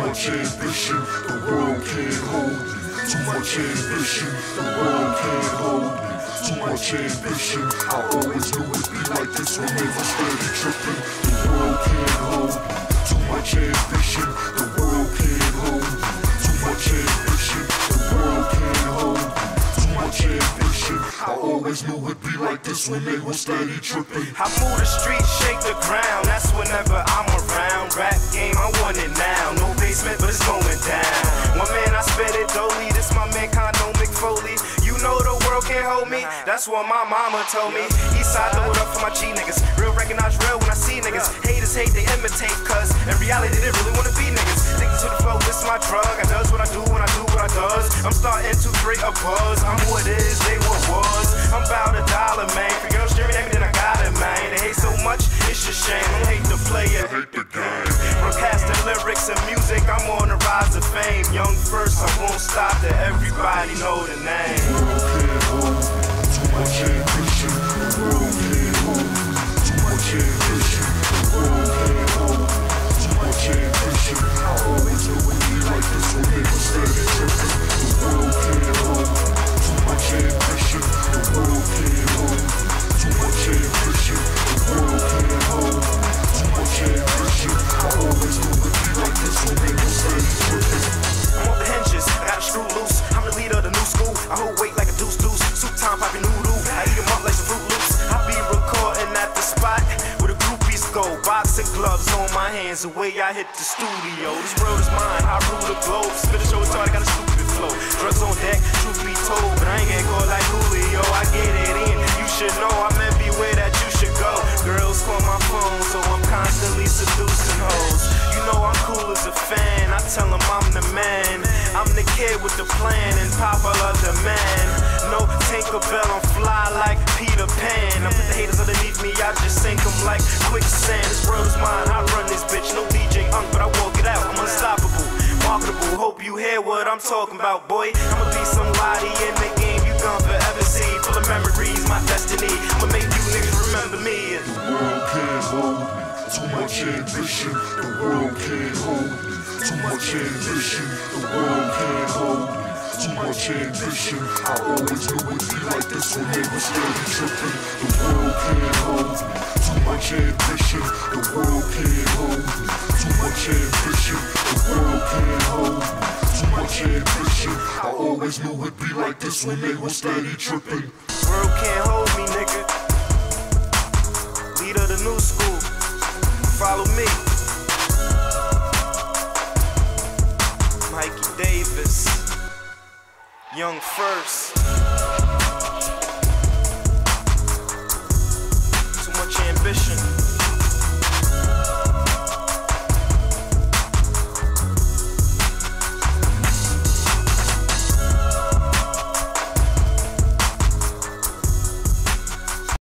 much ambition, the world can't hold me. Too much ambition, the world can't hold me. Too much ambition, I always knew it'd be like this when they were steady tripping. The world can't hold me. Too much ambition, the world can't hold me. Too much ambition, the world can't hold me. Too much ambition, I always knew it'd be like this when they were steady tripping. I move the streets, shake the ground, that's whenever I'm around. Rap game, I want it now. No basement, but it's going down. One man, I spit it dolly. This my man, Condo McFoley. You know the world can't hold me. That's what my mama told me. Eastside, throw it up for my G niggas. Real recognize real when I see niggas. Haters hate, they imitate, cuz in reality they really wanna be niggas. Addicted to the flow, this my drug. I does what I do when I do what I does. I'm starting to create a buzz. I'm what is, they what was. I'm about $1, man. For girls, Jerry, then I got it, man. They hate so much, it's a shame. Don't hate the player, hate the game. Broadcasting lyrics and music, I'm on the rise of fame. Young first, I won't stop till everybody know the name. The world can't hold me. Too much ambition, the world can't hold me. Too much ambition, the world can't hold me. Too much ambition, I always knew it'd be like this when they were steady tripping. The world can't hold me. Too much ambition, the world can't hold me. Too much ambition, the world can't hold me. Too much ambition, I always knew it'd be like this when they were steady tripping. I'm off the hinges, I got a screw loose. I'm the leader of the new school. I hold weight like a deuce. Soup time popping noodle. I eat them up like some Fruit Loops. I be recording at the spot where the groupies go. Boxing gloves on my hands, the way I hit the studio. This world is mine, I rule the globe. Spit a show, it's hard, I got a stupid flow. Drugs on deck, truth be told, but I ain't getting caught like Julio. I get it in, you should know I'm everywhere that you should go. Girls call my phone, so I'm constantly seducing hoes. You know I'm cool as a fan, I tell them I'm the man. I'm the kid with the plan and Papa love the man. No Tinkerbell, I'm fly like Peter Pan. I put the haters underneath me, I just sink them like quicksand. This world is mine, I run this bitch. No DJ Unk, but I walk it out, I'm unstoppable, marketable. Hope you hear what I'm talking about, boy. I'ma be somebody in the game you gon' forever see. Full of memories, my destiny. I'ma make you niggas remember me. The world can't hold me. Too much ambition, the world can't hold me. Too much ambition, the world can't hold me. Too much ambition, I always knew it'd be like this when they were steady tripping. The world can't hold me. Too much ambition, the world can't hold me. Too much ambition, the world can't hold me. Too much ambition, I always knew it'd be like this when they were steady tripping. World can't hold me, nigga. Leader of the new school. Follow me. Mikey Davis. Young first. Too much ambition.